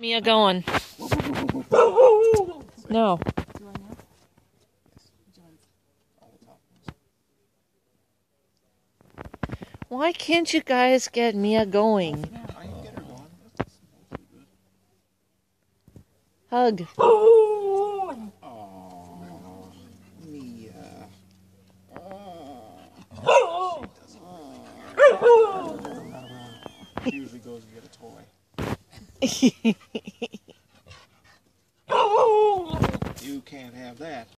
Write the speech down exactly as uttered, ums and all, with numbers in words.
Mia going. No. Why can't you guys get Mia going? Hug. Oh, Mia. Oh. She usually goes to get a toy. You can't have that.